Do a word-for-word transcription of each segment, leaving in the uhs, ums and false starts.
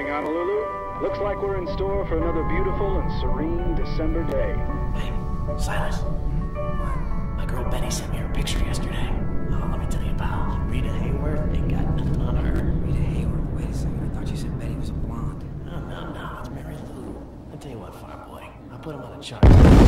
Honolulu. Looks like we're in store for another beautiful and serene December day. Hey, Silas. My girl Betty sent me her picture yesterday. Oh, let me tell you about Rita Hayworth. Ain't got nothing on her. Rita Hayworth? Wait a second. I thought you said Betty was a blonde. No, no, no. It's Mary Lou. I tell you what, farm boy. I'll put him on a chart.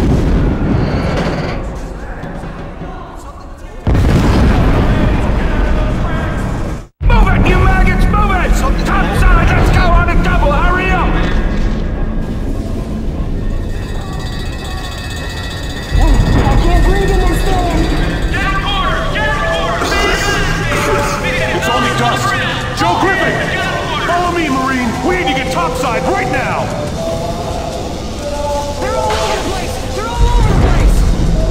Topside right now! They're all over the place! They're all over the place!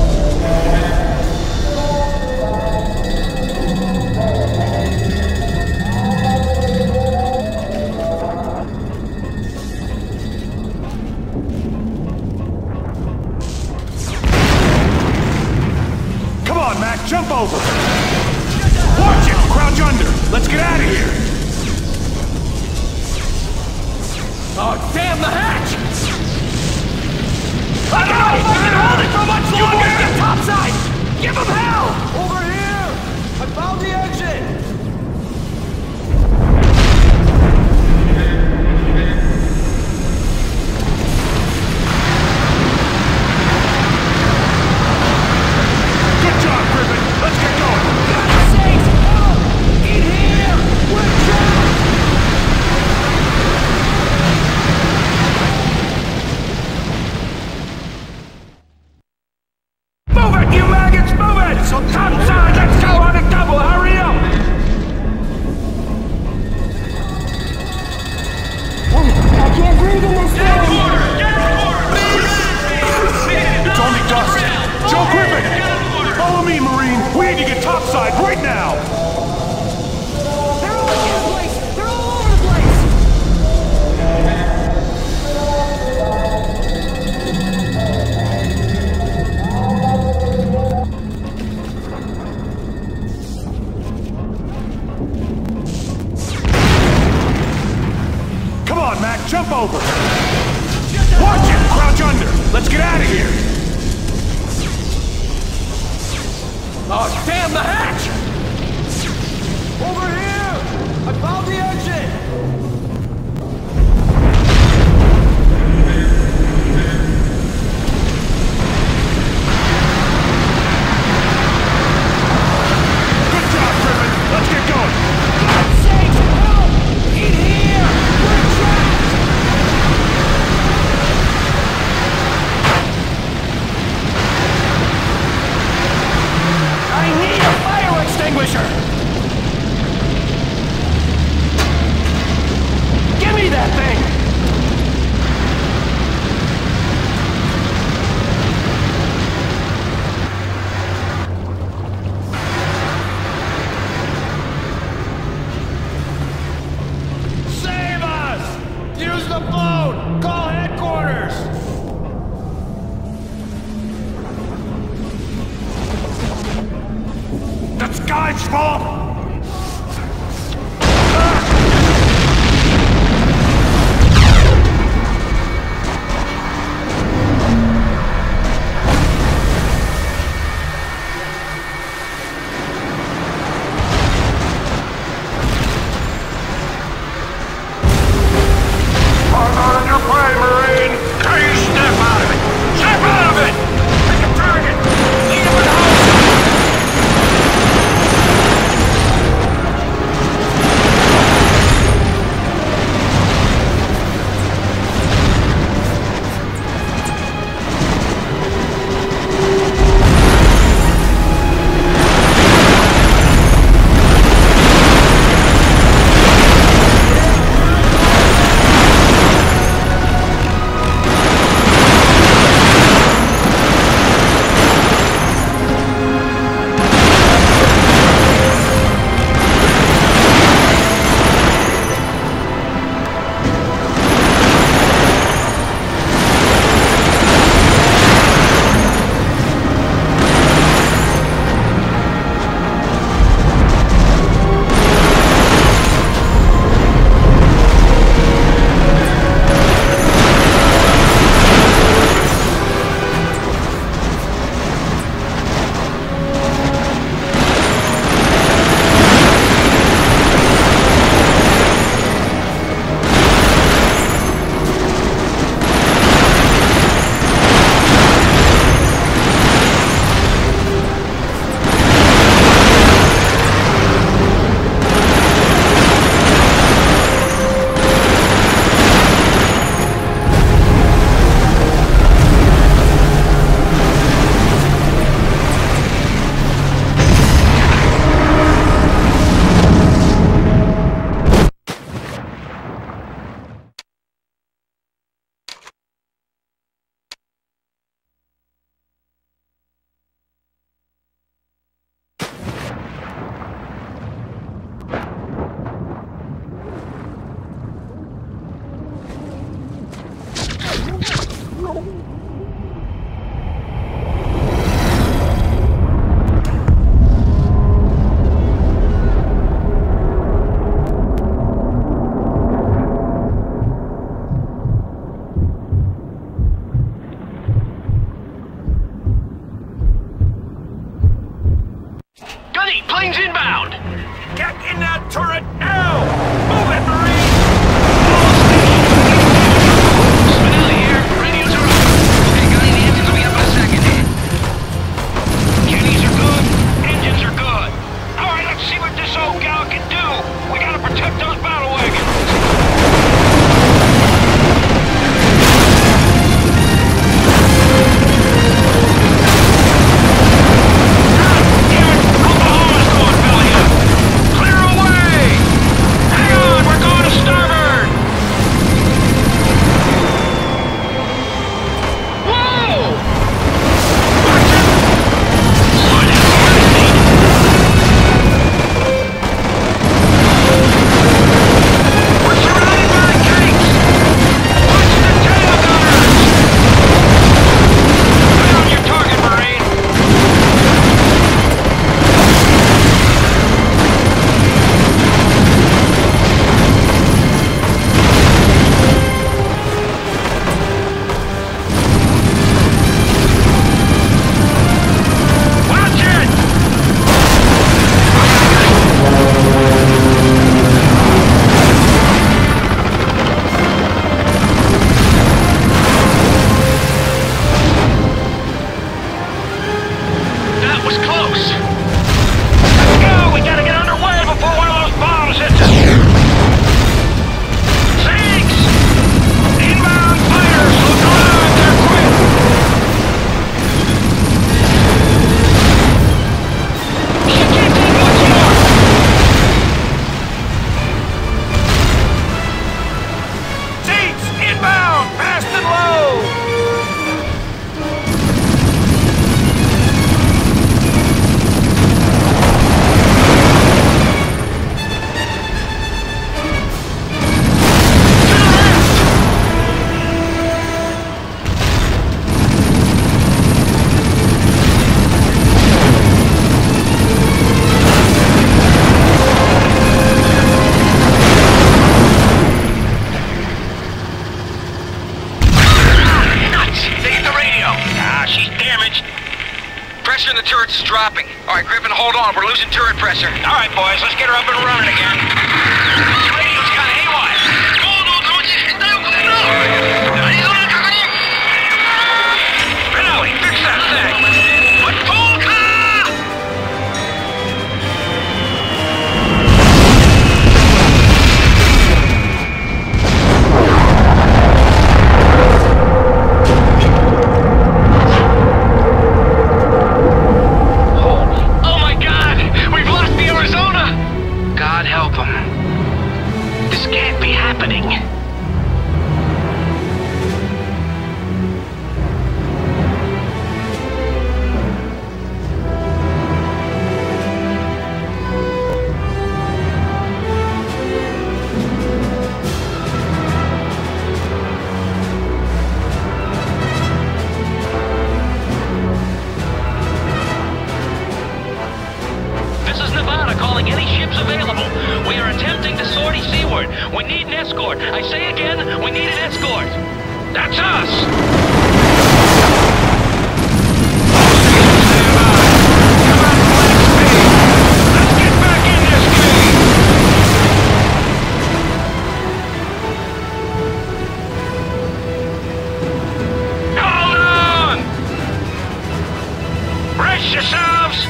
Come on, Mac, jump over! Watch it! Crouch under! Let's get out of here! Oh, damn the hatch! I got it! I can hold it for much longer! You boys get topside! Give them hell! Over here! I found the exit! Good job, Griffin! Let's get going! God's sakes! Help! In here! We're trapped! So topside, let's go on a double, hurry up! I can't breathe in this Get quarter! Get quarter! It's only dust! Joe Griffin! Follow me, Marine! We need to get topside right now! They're all over the place! They're all over the place! Come on, Mac, jump over! Watch it! Crouch under! Let's get out of here! Oh, damn the hatch! Over here! I found the exit! Good job, Griffin! Let's get going! God's sakes! Help! In here! We're trapped! I need a fire extinguisher! Give me that thing! Save us! Use the phone! Call headquarters! That's Guy's fault! Are Planes inbound! Get in that turret now! Move it, Marine! Spinelli here. Radios are up. Okay, Gunny, the engines will be up in a second. Cuties are good. Engines are good. All right, let's see what this old gal can do. We gotta protect those battle wagons. Pressure in the turrets is dropping. All right, Griffin, hold on. We're losing turret pressure. All right, boys, let's get her up and running again. The radio's got haywire. Spinelli, fix that thing. Oh my God! We've lost the Arizona! God help him. This can't be happening. Calling any ships available. We are attempting to sortie seaward. We need an escort. I say again, we need an escort. That's us! Let's get back in this game! Hold on! Brace yourselves!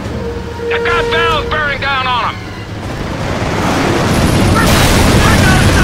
I got valves bearing down on them. I got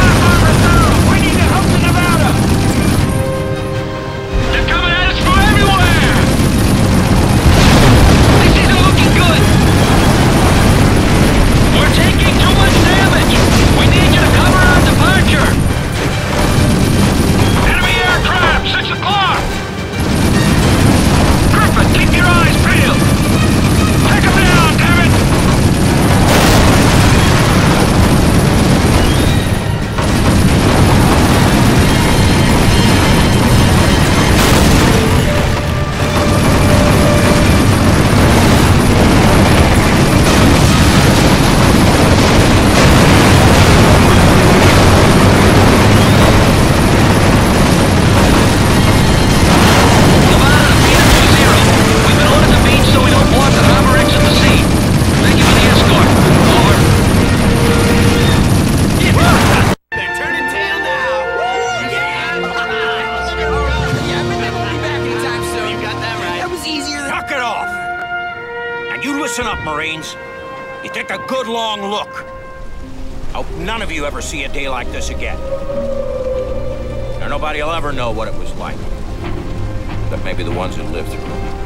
You take a good long look. I hope none of you ever see a day like this again. Or nobody will ever know what it was like. Except maybe the ones that lived through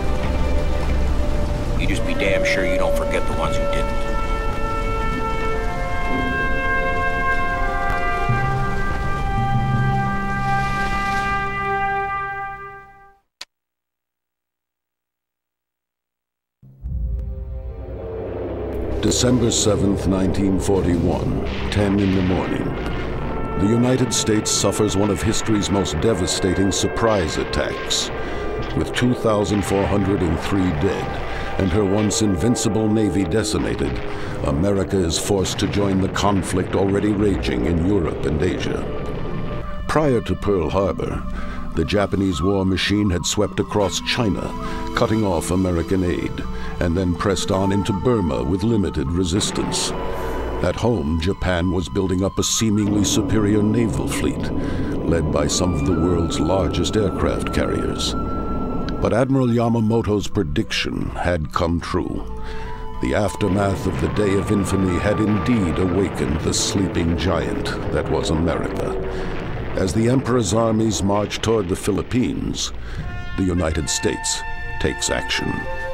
it. You just be damn sure you don't forget the ones who didn't. December seventh, nineteen forty-one, ten in the morning. The United States suffers one of history's most devastating surprise attacks. With two thousand four hundred three dead and her once invincible navy decimated, America is forced to join the conflict already raging in Europe and Asia. Prior to Pearl Harbor, the Japanese war machine had swept across China, cutting off American aid, and then pressed on into Burma with limited resistance. At home, Japan was building up a seemingly superior naval fleet, led by some of the world's largest aircraft carriers. But Admiral Yamamoto's prediction had come true. The aftermath of the Day of Infamy had indeed awakened the sleeping giant that was America. As the Emperor's armies marched toward the Philippines, the United States takes action.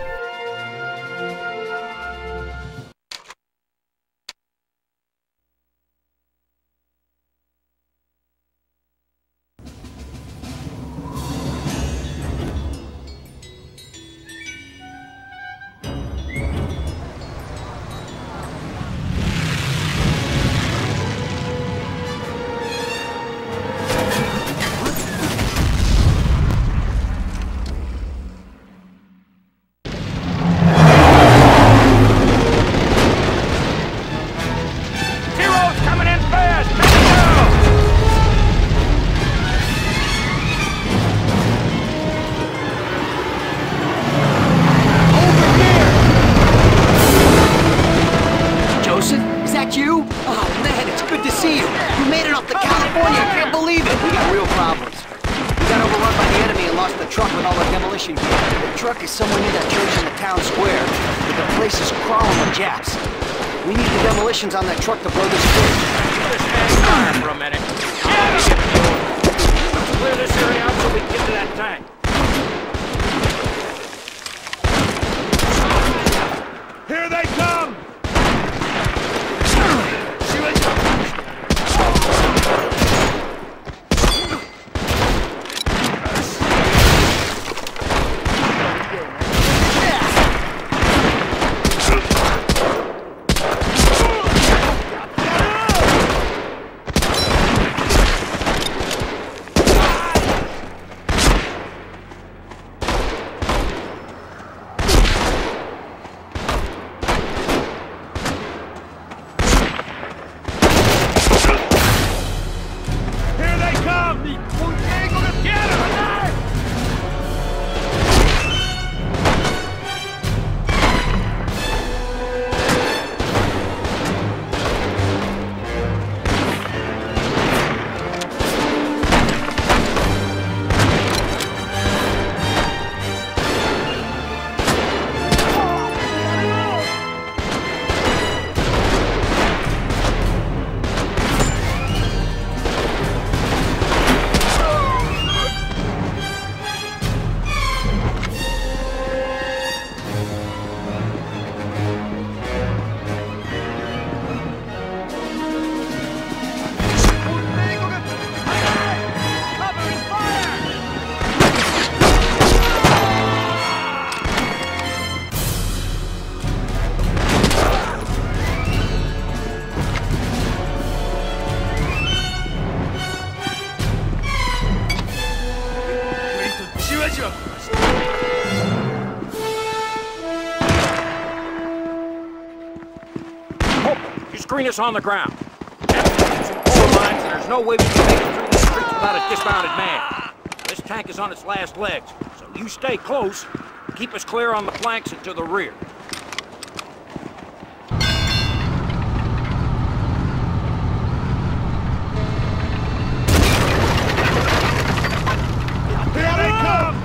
On that truck to blow this bridge. Just hang fire for a minute. Let's clear this area out so we can get to that tank. Here they come! Screen us on the ground. Some coal mines, and there's no way we can make it through the streets without a dismounted man. This tank is on its last legs, so you stay close, keep us clear on the flanks and to the rear. Here they come!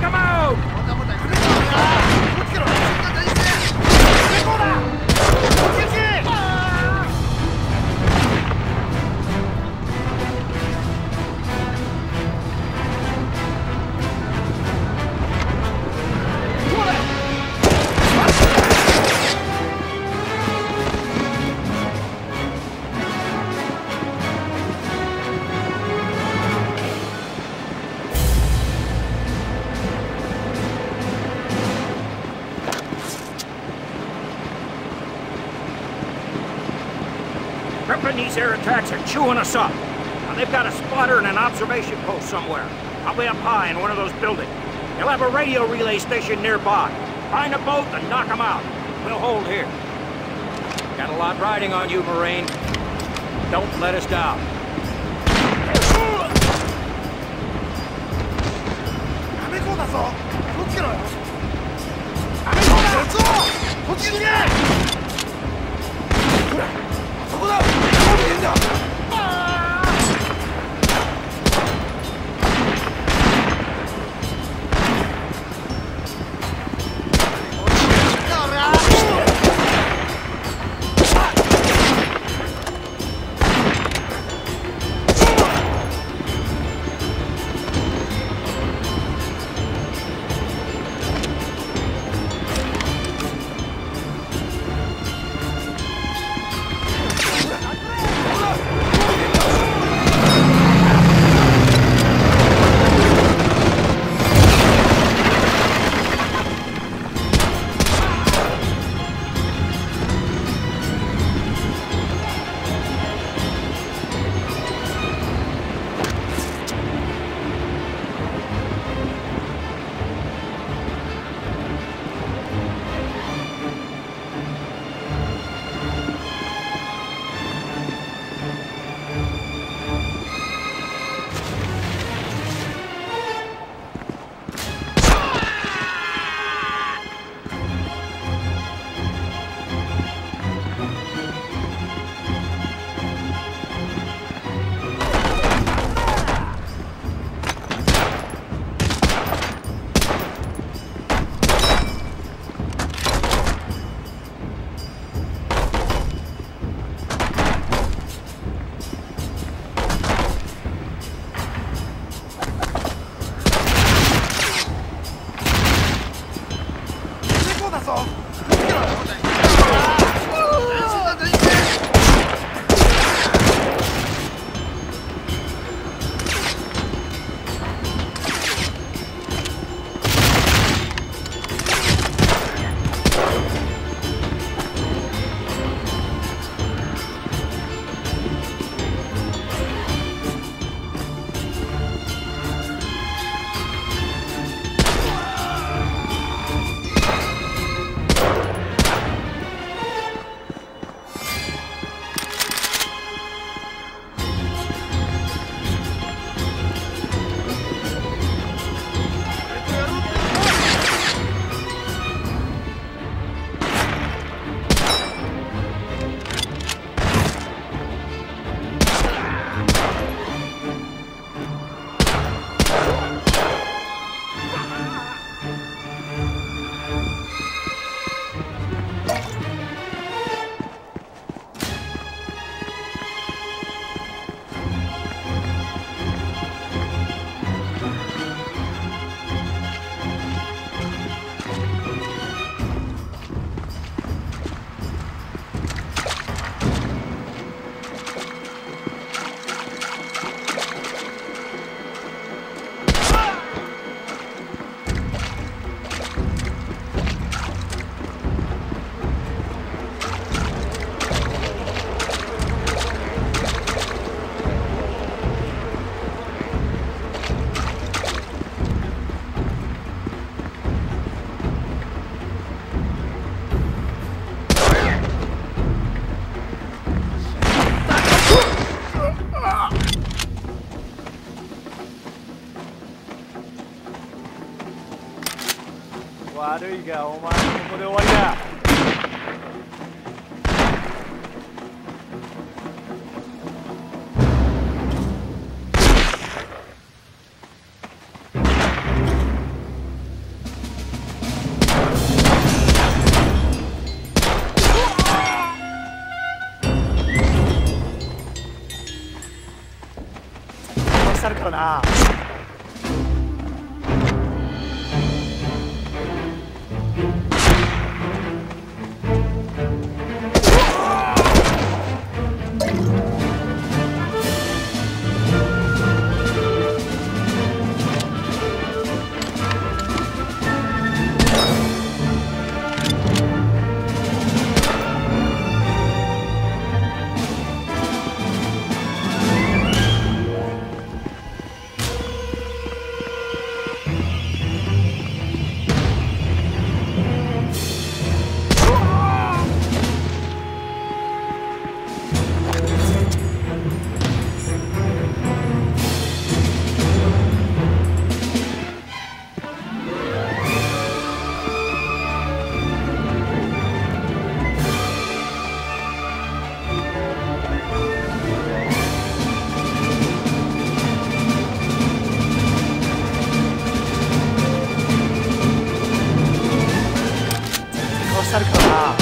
him out! These air attacks are chewing us up. Now, they've got a spotter and an observation post somewhere. I'll be up high in one of those buildings. They'll have a radio relay station nearby. Find a boat and knock them out. We'll hold here. Got a lot riding on you, Marine. Don't let us down. 悪いがお前ここで終わりだ。 な。さるからな。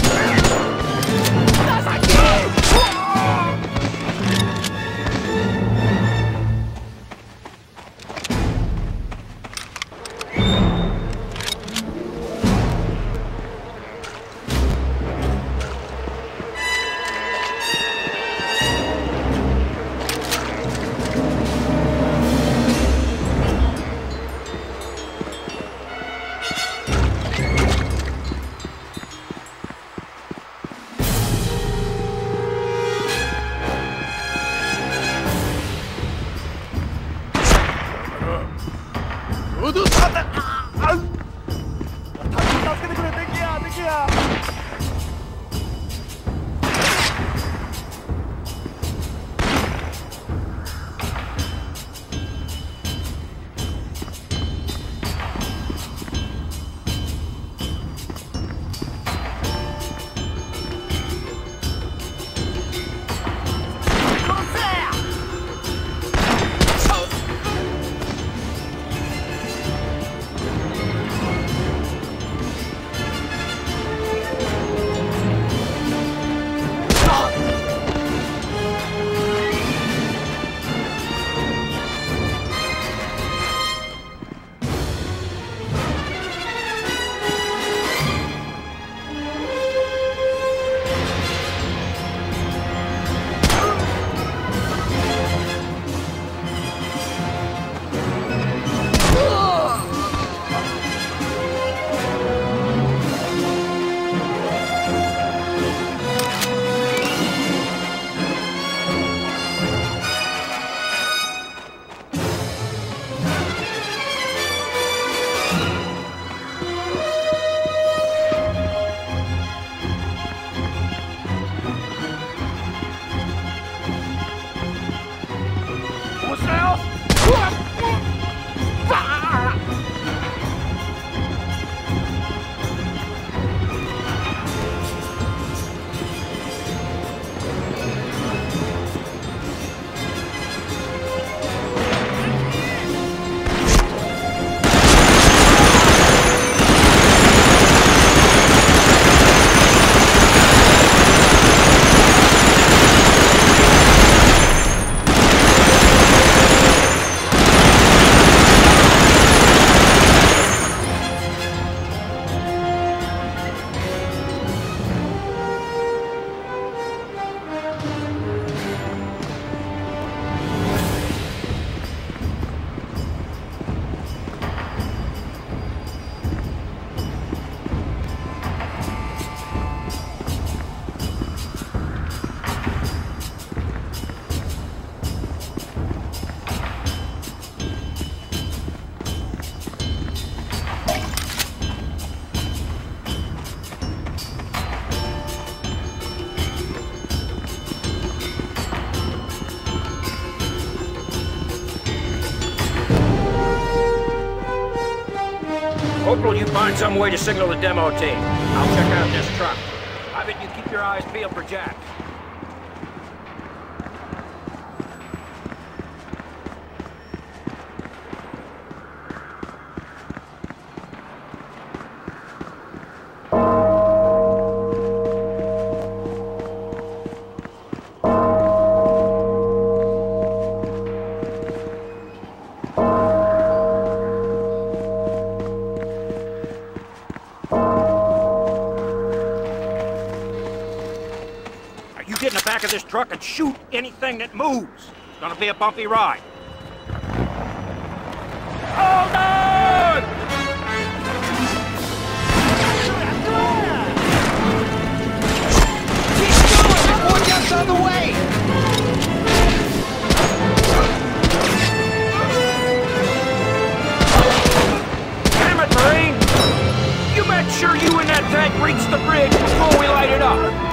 Corporal, you find some way to signal the demo team. I'll check out this truck. I bet you keep your eyes peeled for Jack. back of this truck and shoot anything that moves. It's gonna be a bumpy ride. Hold on! Keep going before it gets on the way! Damn it, Marine! You make sure you and that tank reach the bridge before we light it up.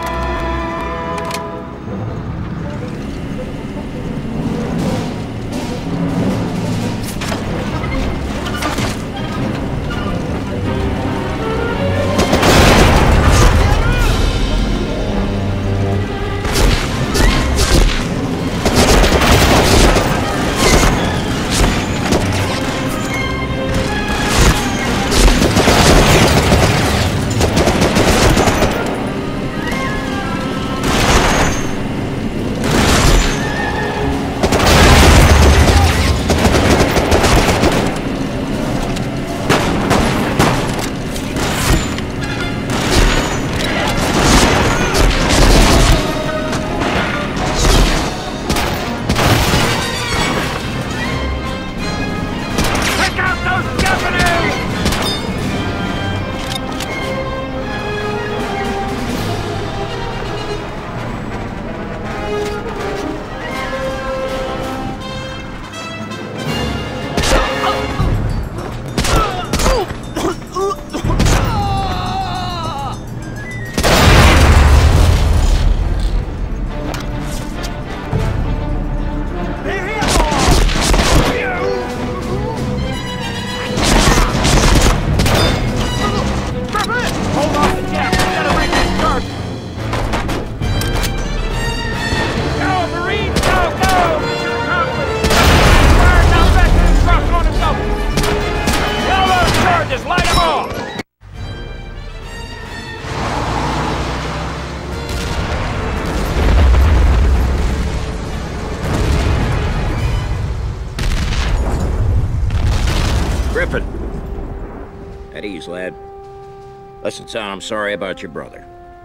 Griffin. At ease, lad. Listen, son, I'm sorry about your brother.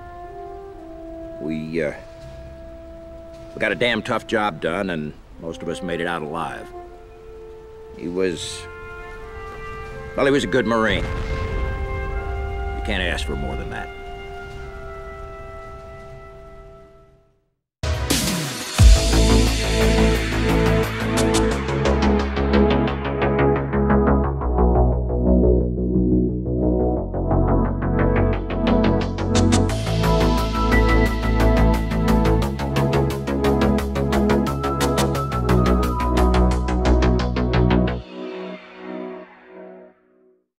We, uh... We got a damn tough job done, and most of us made it out alive. He was... Well, he was a good Marine. You can't ask for more than that.